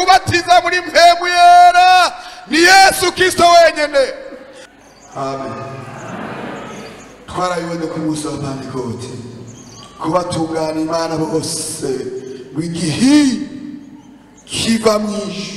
kubatiza muri mpemu yera ni Yesu Kristo wenyene. Amen. Twarayibonye ku munsi wa Pentekote kubatungana Imana bose w'igihe kiva mwishu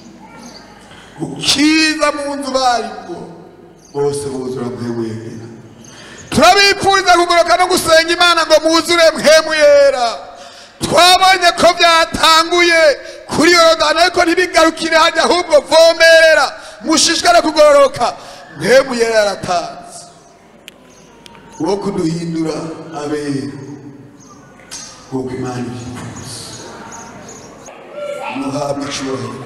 ukiza mu nzu bariko bose buzura mpemu yera. Turabipfuriza kugoroka no gusenga Imana ngo muzure mpemu yera. Twabonye ko byatanguye kuri Yorodani ariko ntibigarukire hajya ahubwo vomerera mushishikare kugoroka. Mpemu yera yaratanze uwo kuduhindura abera kuko Imana ibyipfuza. Muhabwe icyubahiro.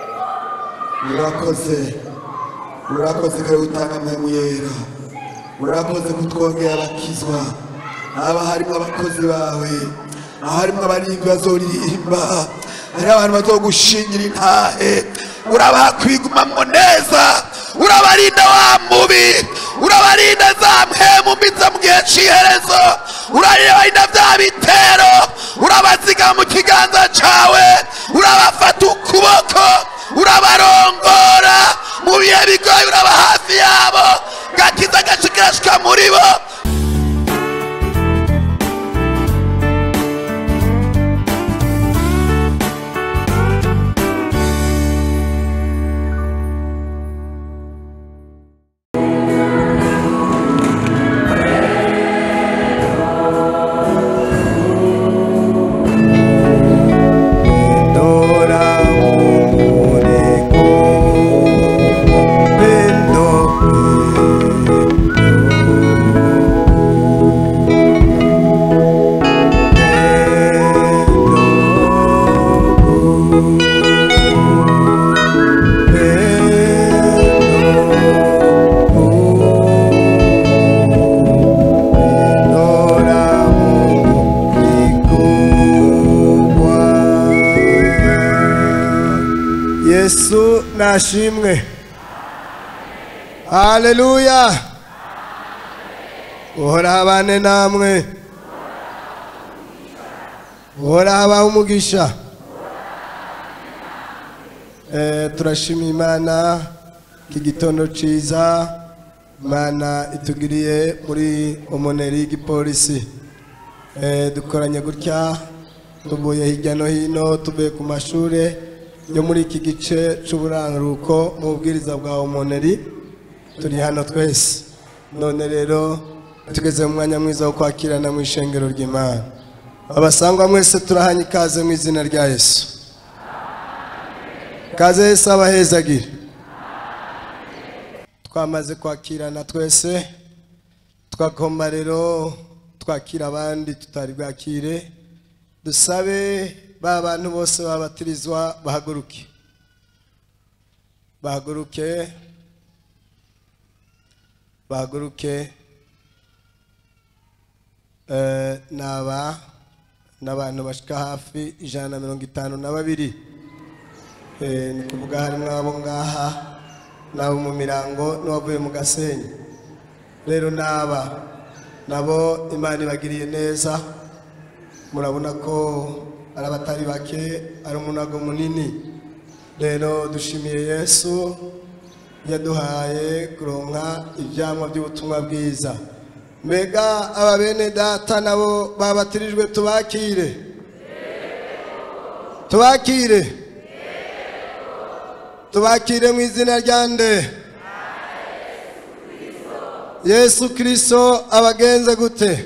Urakoze kare utanga mpemu yera. Urakoze kutwongera abakizwa. Haba harimo abakozi bawe, harimo abarindwi bazoririmba, hari abantu bazogushingira intahe. Urabakwigumamwo neza, urabarinda wa mubi, urabarinda za mpemu mbi zo mu gihe cy'iherezo, urabarinda bya bitero, urabaziga mu kiganza cyawe, urabafata ukuboko, urabarongora mu bihe bigoye, uraba hafi yabo, gakiza gashikashika muri bo. Yesu nashimwe. Haleluya. Uhora abane namwe. Uhora abaha umugisha. Turashima Imana iki gitondo ciza Imana itugiriye muri omoneri y'igipolisi. Dukoranye gutya tuvuye hirya no hino, tuvuye ku mashure yo muri iki gice c'uburanguruko mu bwiriza bwa omoneri. Turi hano twese none rero tugeze mu mwanya mwiza wo kwakirana mu ishengero ry'Imana. Abasangwa mwese turahanye ikaze mu izina rya Yesu. Kaze Yesu abahezagire. Twamaze kwakirana twese, twagomba rero twakira abandi tutari bwakire. Dusabe ba bantu bose babatirizwa bahaguruke. Bahaguruke. N'abantu bashika hafi 152. Ni kuvuga harimo abo ngaha nabo mu mirango n'abavuye mu Gasenyi. Rero nabo Imana ibagiriye neza. Murabona ko ari abatari bake, ari umunago munini. Rero dushimiye Yesu yaduhaye kuronka ivyamwa by'ubutumwa bwiza. Mbega ababene data nabo babatirijwe tubakire mu izina rya nde? Yesu Kristo abagenze gute?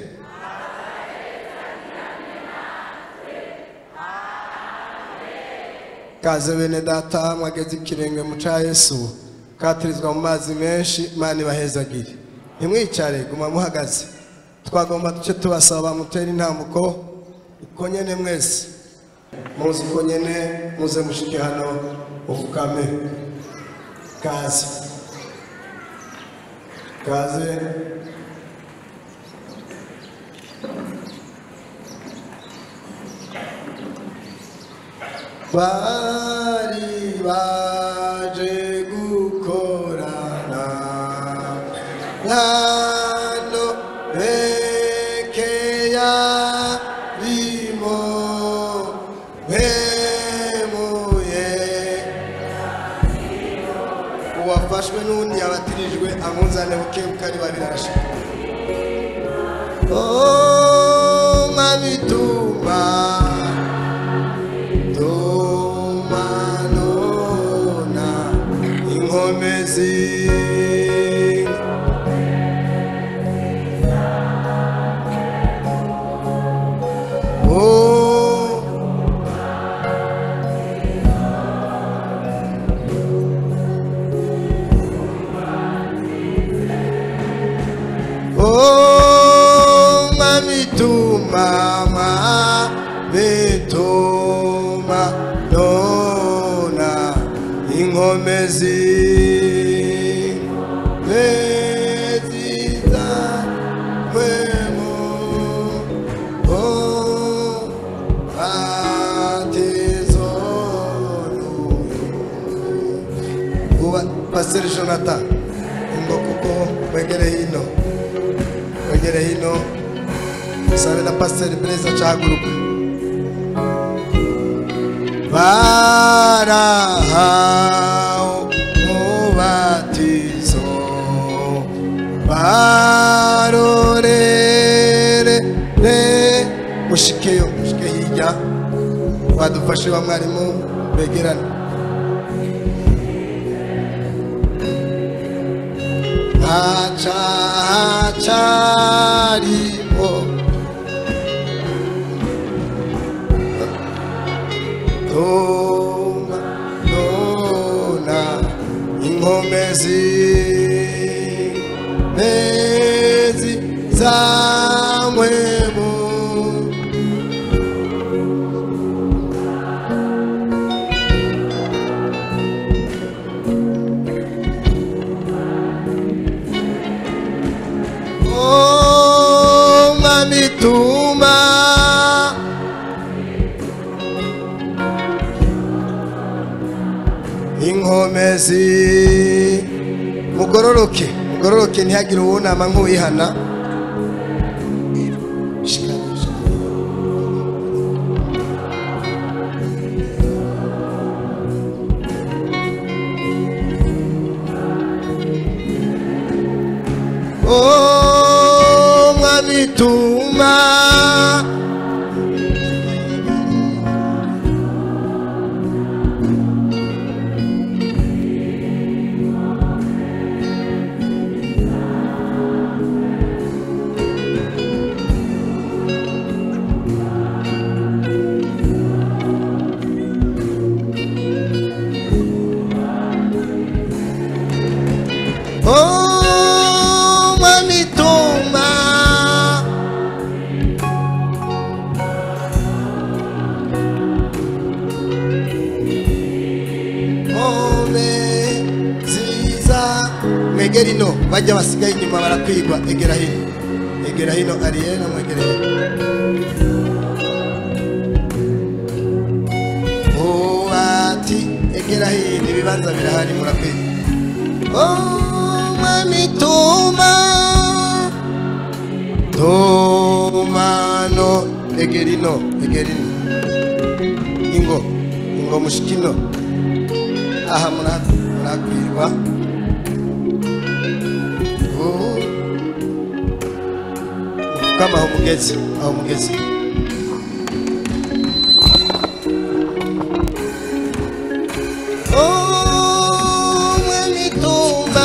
Kaze bene data mwageze ikirenge mu ca Yesu, katirizwa mu mazi menshi. Imana ibahezagire. Ntimwicare, guma muhagaze. Twagomba duce tubasaba mutera intambuko uko nyene mwese. Muzi uko nyene, muze mushike hano ufukame. Kaze. Bari baje gukorana hano bekeya bimo bemuye afashwe n'undi yabatirijwe amunzane bukebuka ari babiri arashika mwami tuma nona inkomezi mama betoma dona inkomezi beziza wemo atezonu uba Pastor Jonathan ngo kuko wegere hino sabe na Pastor Blaise chaguruka barahao mubatizo barorere mushike hirya badufashe ba mwarimu begerana acharimo toma nona inkomezi bezi zamwemo mami tuma inkomezi mugororoke ntihagire uwunama nk'uwihana mwami tuma mwami tuma mwegera ino bajya basigaye inyuma barakwigwa egera hino Ariel mwegera hino ati egera hino ibibanza birahari murakwigwa mwami tuma no egera ino ingo mushikino aha murakwigwa kama aho mugezi mwami tuma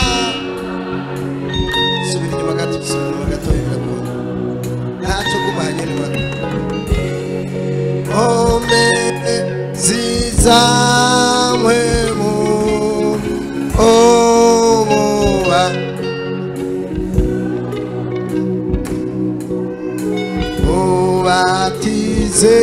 subira inyuma gato ntacyo gumanye niba zizamwemu omuba ubatize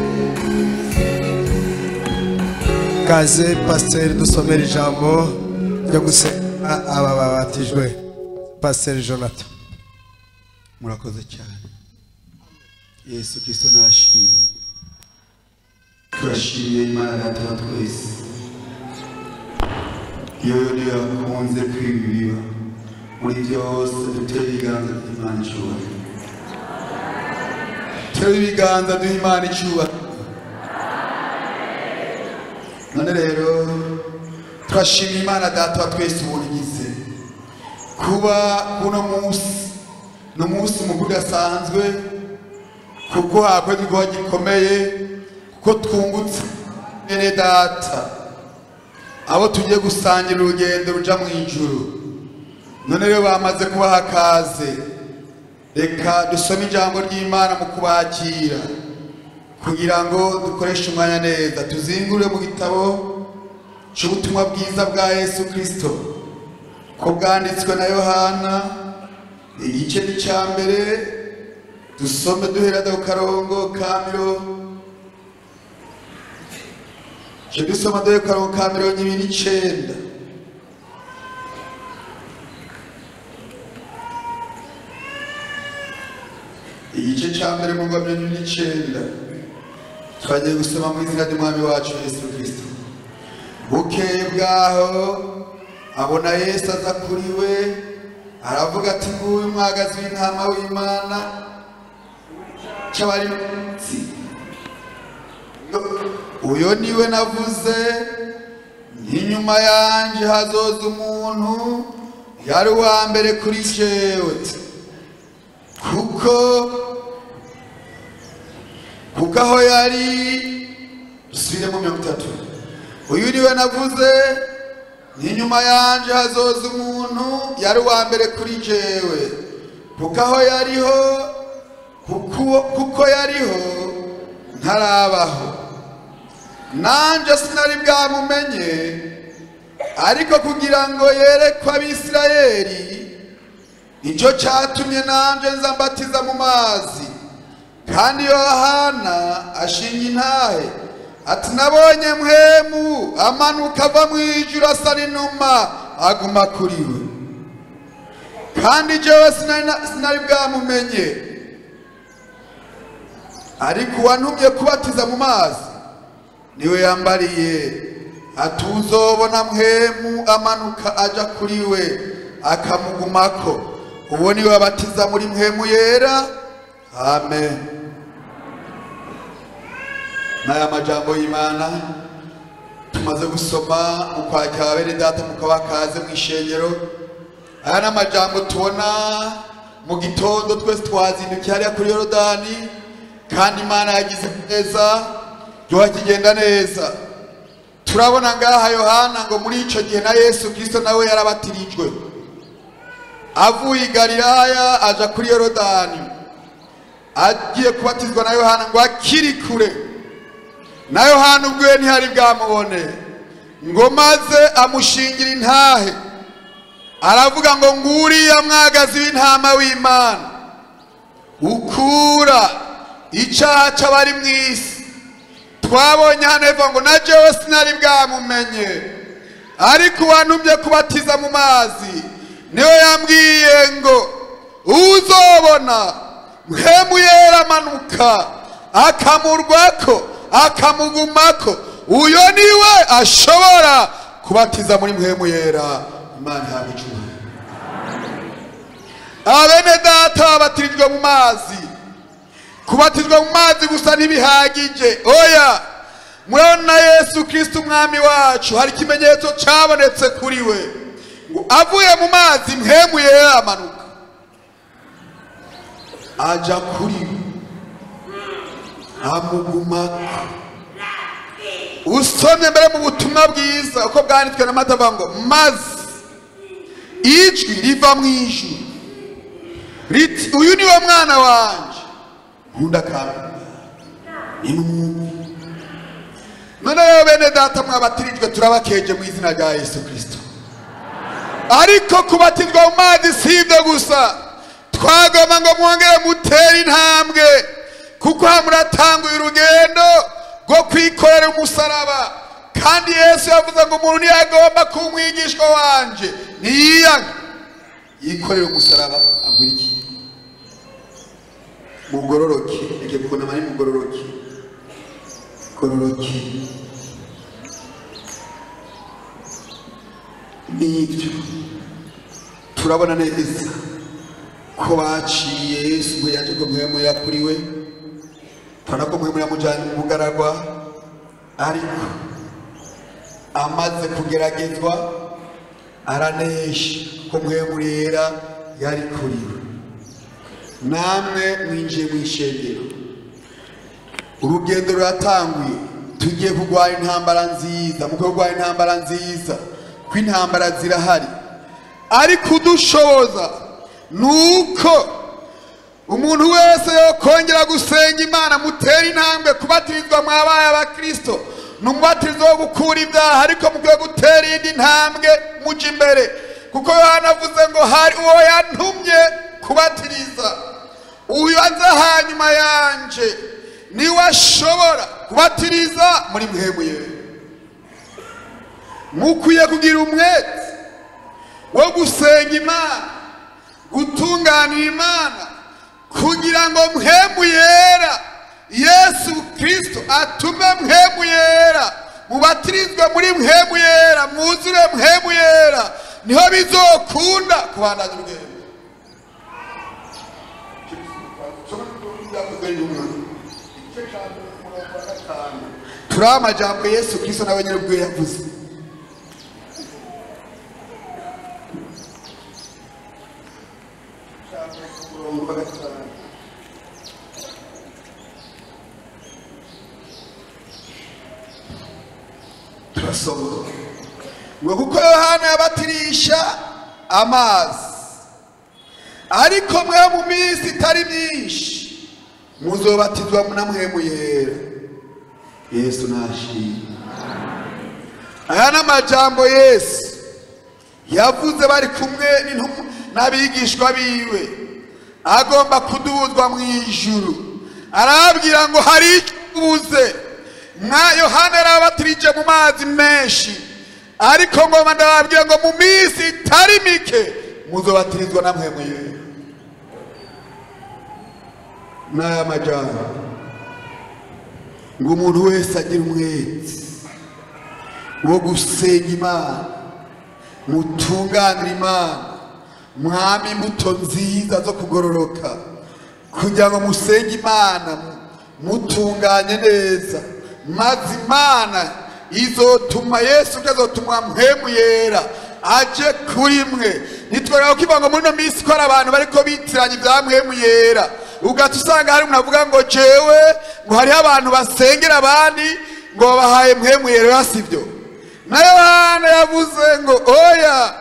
kaze Pastor dusomera ijambo ryo gusenga aba babatijwe. Pastor Jonathan murakoze cyane. Yesu Kristo nashimye. Turashimiye Imana Data wa twese. Yoyo niyo yakunze kwibiba muri byose dutera ibiganza by'Imana icyubahiro. Tera ibiganza by'Imana icyubahiro. None rero turashima Imana data wa twese ubunigize kuba kuno munsi no munsi mukuru udasanzwe kuko hakozwe igikorwa gikomeye kuko twungutse bene data abo tugiye gusangira urugendo ruja mu ijuru. None rero bamaze kubaha akaze, reka dusome ijambo ry'Imana mu kubakira kugira ngo dukoreshe umwanya neza. Tuzingure mu gitabo cy'ubutumwa bwiza bwa Yesu Kristo ko bwanditswe na Yohana igice cya mbere, dusome duhera ku karongo ka dusoma duhera ku karongo ka 29. Igice cya mbere mu ngwa 29 twagiye gusoma mu izina ry'Umwami wacu Yesu Kristo. Bukeye bwaho abona Yesu aza kuri we, aravuga ati nguyu mwagazi w'intama w'Imana cyabari munsi, uyo niwe navuze, n'inyuma yanje hazoza umuntu yari uwa mbere kuri jewe, kuko aho yari, dusubire mu 30. Uyu niwe navuze, n'inyuma yanje hazoza umuntu yari uwa mbere kuri jewe, kuko aho yariho, kuko yariho ntarabaho, nanje sinari bwamumenye, ariko kugira ngo yerekwe Abisirayeli, nicyo cyatumye nanje nza mbatiza mu mazi. Kandi Yohana ashinga intahe ati nabonye mpwemu amanuka ava mu ijuru asa n'inuma aguma kuri we, kandi jewe sinari bwamumenye, ariko uwantumye kubatiza mu mazi niwe yambariye ati uzobona mpwemu amanuka aja kuri we akamugumako, uwo niwe abatiza muri mpwemu yera. Amen. Naya majambo y'Imana tumaze gusoma mu kwakira bene data mukabakaze mu ishengero. Aya n'amajambo tubona mu gitondo twese twazindukiye hariya kuri Yorodani, kandi Imana yagize neza, byo kigenda neza. Turabona ngaha Yohana ngo muri ico gihe na Yesu Kristo nawe yarabatirijwe, avuye i Galilaya aja kuri Yorodani, agiye kubatizwa na Yohana ngo akiri kure, na Yohana ubwe ntihari bwamubone, ngo maze amushingira intahe, aravuga ngo nguriya mwagazi w'intama w'Imana ukura icyaha cy'abari mu isi. Twabonye hano eva ngo na jewe sinari bwamumenye, ariko wantumye kubatiza mu mazi niwe yambwiye ngo uzobona mpwemu yera amanuka akamurwako akamugumako, uyo niwe ashobora kubatiza muri mpwemu yera. Imana ihabwe icyubahiro. Abene data babatirijwe mu mazi. Kubatizwa mu mazi gusa ntibihagije, oya, murabona Yesu Kristo umwami wacu hari ikimenyetso cyabonetse kuri we, ngo avuye mu mazi mpwemu yera amanuka aja kuri we amugumako. Usomye mbere mu butumwa bwiza uko bwanditswe na Matayo ngo mazi ijwi riva mu ijuru riti uyu niwe mwana wanje nkunda kandi none rero bene data mwabatirijwe turabakeje mu izina rya Yesu Kristo. Ariko kubatizwa mu mazi si ibyo gusa, twagomba ngo mwongere mutere intambwe, kuko muratanguye urugendo rwo kwikorera umusaraba. Kandi Yesu yavuze ngo umuntu ntiyagomba kuba umwigishwa wanje niyiyange, yikorera umusaraba agurikiye. Mugororoke, ege kubona mari mugororoke, gororoke. Nibyo turabona neza ko baciye Yesu ngo yaje ko mpwemu yakuriwe, turabona ko mpwemu yamujyanye mu bugaragwa, ariko amaze kugeragezwa aranesha ko mpwemu yera yari kuri we. Namwe mwinjiye mu ishengero, urugendo ruratanguye, tugiye kurwanya intambara nziza. mu kurwanya intambara nziza ko intambara zirahari, ariko udushoboza nuko umuntu wese yokongera gusenga Imana. Mutera intambwe, kubatirizwa mwabaye abakristo n'umubatizo wo gukura ibyaha, ariko mukwiye gutera iyindi ntambwe muja imbere, kuko Yohana avuze ngo hari uwo yantumye kubatiriza, uyu aza hanyuma yanje niwe ashobora kubatiriza muri mpwemu yera. Mukwiye kugira umwete wo gusenga Imana, gutunganira Imana, kugira ngo mpwemu yera Yesu Kristo atume mpwemu yera, mubatirizwe muri mpwemu yera, mwuzure mpwemu yera, niho bizokunda kubandanya urugendo. Turi amajambo Yesu Kristo nawe nyine ubwo yavuze. Turasoma ngo kuko Yohana yabatirisha amazi, ariko mwe mu minsi itari myinshi muzobatizwa na mpwemu yera. Yesu nashimwe. Aya n'amajambo Yesu yavuze bari kumwe n'abigishwa biwe, agomba kuduzwa mu ijuru. Arababwira ngo hari icyo mwa Yohana yarabatirije mu mazi menshi, ariko ngoma ndababwira ngo mu minsi itari mike muzobatirizwa na mpwemu yera. N'aya majambo ngo umuntu wese agira umwete wo gusenga Imana, mutunganira Imana, mwame imbuto nziza zo kugororoka, kugira ngo musenge Imana mutunganye neza, maze Imana izotuma Yesu azotuma mpwemu yera aje kuri mwe. Nitwara ukivuga ngo muri no minsi ko abantu bariko bitiranya ibya mpwemu yera, ugata usanga hari umuntu avuga ngo jewe ngo hari abantu basengera abandi ngo bahaye mpwemu yera. Sivyo. Na Yohana yavuze ngo oya,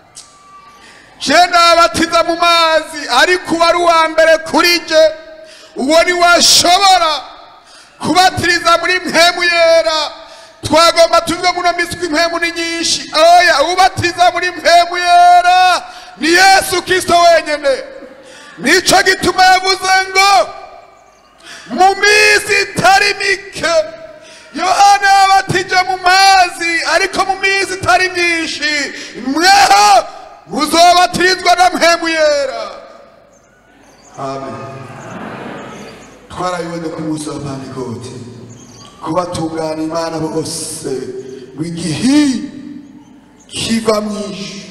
jenda abatiza mu mazi, ariko wari uwa mbere kuri je, uwo ni washobora kubatiriza muri mpwemu yera. Twagomba tuvuge muno minsi ko impwemu ni nyinshi. Oya, ubatiza muri mpwemu yera ni Yesu Kristo wenyene. Nico gituma yavuze ngo mu minsi itari mike Yohana yabatije mu mazi, ariko mu minsi itari myinshi mweho muzobatirizwa na mpwemu yera. Amen. Twarabibonye ku munsi wa Pentekote, kubatungana Imana bose w'igihe kiva mwinshi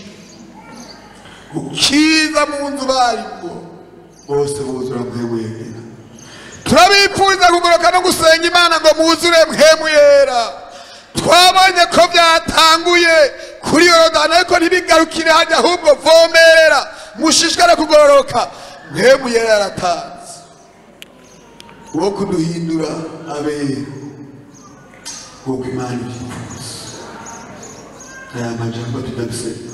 ukiza mu nzu bariko bose buzura mpwemu yera. Turabipfuriza kugoroka no gusenga Imana ngo muzure mpwemu yera. Twabonye ko byatanguye kuri Yorodani, ariko ntibigarukire hajya, ahubwo vomerera mushishikare kugororoka. Mpwemu yera yaratanze wo kuduhindura abera, kuko Imana ibyifuza. Aya majambo tudabisenga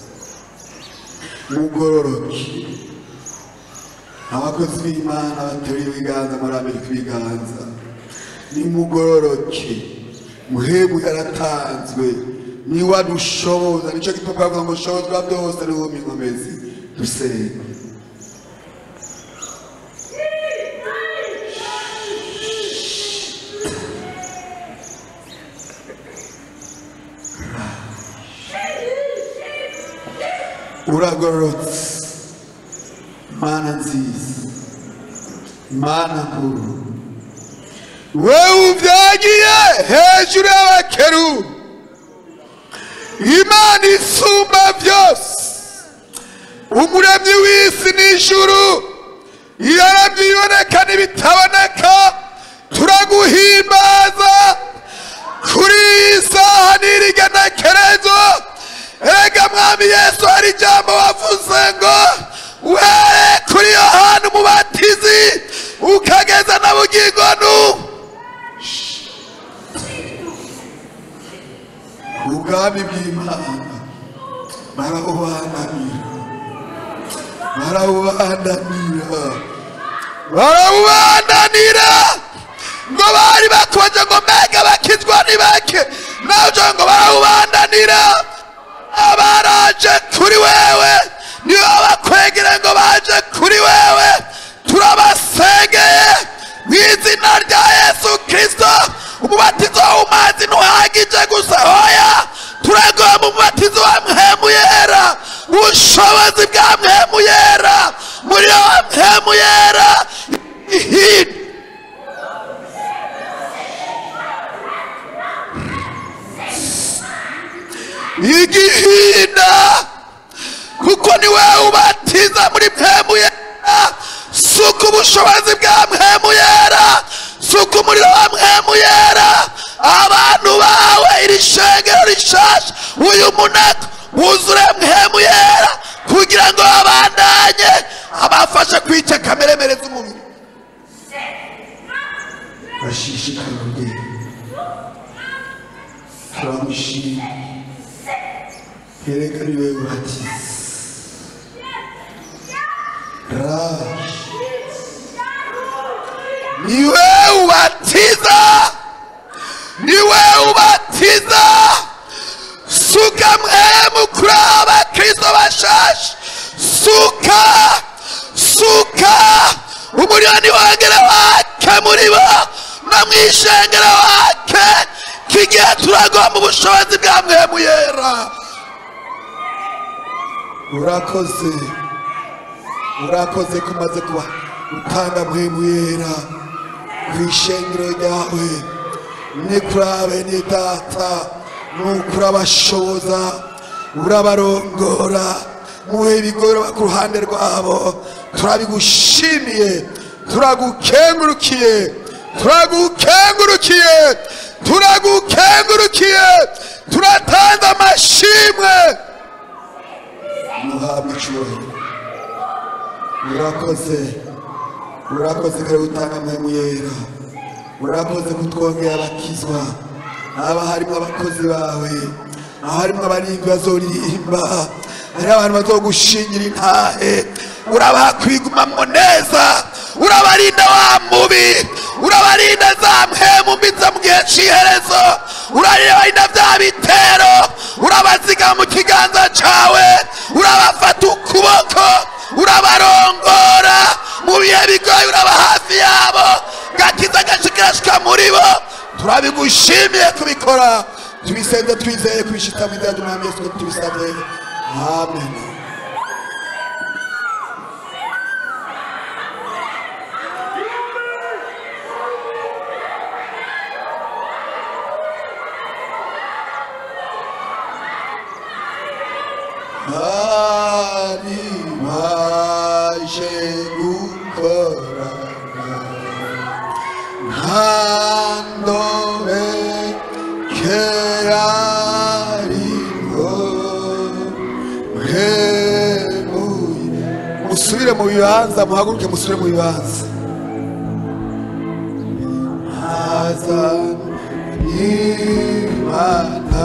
mugororoke. Abakozi b'Imana bateruye ibiganza muri Amerika, ibiganza nimugororoke. Mpwemu yaratanzwe, niwe adushoboza. Nico gituma twavuga ngo shobozwa byose n'uwo inkomezi. Dusenge. Uragororotse Mana nziza, Mana nkuru, wewe uvyagiye hejuru y'abakerubi, Imana isumba byose, umuremyi w'isi n'ijuru, yaremye ibiboneka n'bitaboneka. Turaguhimbaza kuri iyi saha n'irige mwami Yesu hari ijambo wavuze ngo uhere kuri Yohana umubatizi ukageza na bugingo ubwami bw'Imana barabubandanira ngo bari bakoje ngo mbega bakizwa ni bake nabyo ngo barabubandanira abaraje kuri wewe niyo bakwegere ngo baje kuri wewe turabasengeye mu izina rya Yesu Kristo umubatizo w'amazi ntuhagije gusa hoya turagoye mu mubatizo wa Mpwemu Yera ubushobozi bwa Mpwemu Yera muri wa Mpwemu Yera igihinda kuko ni wewe ubatiza muri Mpwemu Yera suka ubushobozi bwa Mpwemu Yera suka umuriro wa Mpwemu Yera abantu bawe iri shengero rishasha uyu munaka wuzure Mpwemu Yera kugira ngo babandanye abafashe kwica kameremere z'umubiri bashishikare urugendo turamushima yereka ari wewe ubatiza niwe ubatiza suka Mpwemu kuri abakristo bashasha suka umuriro niwongere wake muri bo no mwishengero wake kigihe turagomba ubushobozi bwa Mpwemu Yera urakoze kumaze kuba utanga Mpwemu Yera kwishengero ryawe nikurabe ni data nukurabashoboza urabarongora muhe bigora ku ruhande rwabo turabigushimiye turagukengurukiye turatanze amashimwe muhabwe icyubahiro urakoze kare utanga Mpwemu Yera urakoze kutwongera abakizwa haba harimo abakozi bawe aho harimo abarinzi bazoririmba hari abantu bazogushingira intahe urabaha kwigumamo neza urabarinda wa mubi urabarinda za mpwemu mbi zo mu gihe cy'iherezo urabarinda bya bitero urabaziga mu kiganza cyawe urabafata ukuboko urabarongora mu bihe bigoye uraba hafi yabo gakiza gashikashika muri bo turabigushimiye kubikora tubisenze twizeye kwishita mu izina ry'Umwami Yesu tubisabye amen. Hari baje gukorana ntandobe kerariho mwemuye musubire mu bibanza muhaguruke musubire mu bibanza haza imana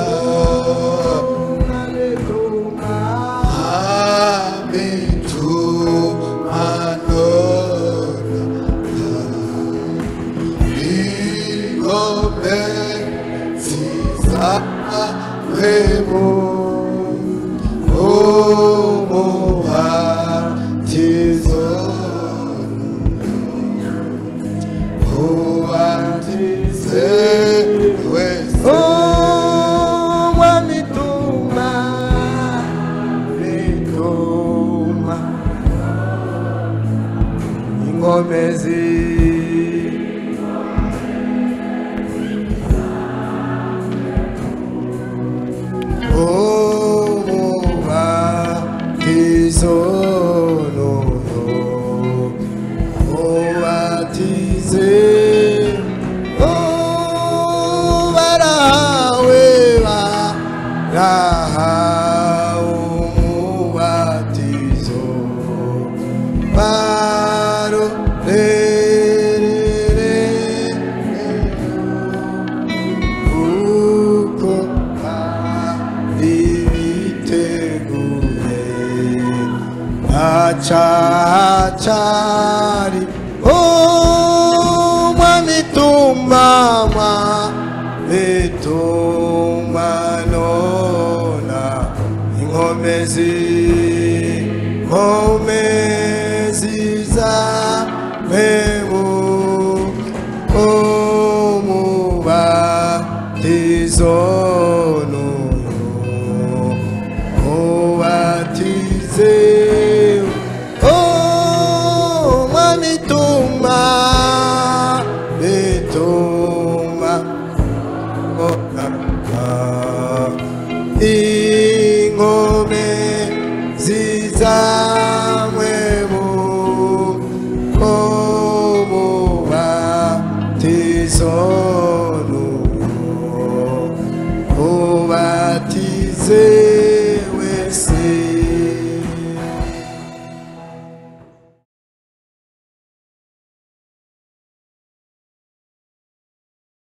chachari mwami tumama etumanona inkomezi za memu omubatizo ingome zizamwemu omubatizonu ubatize wese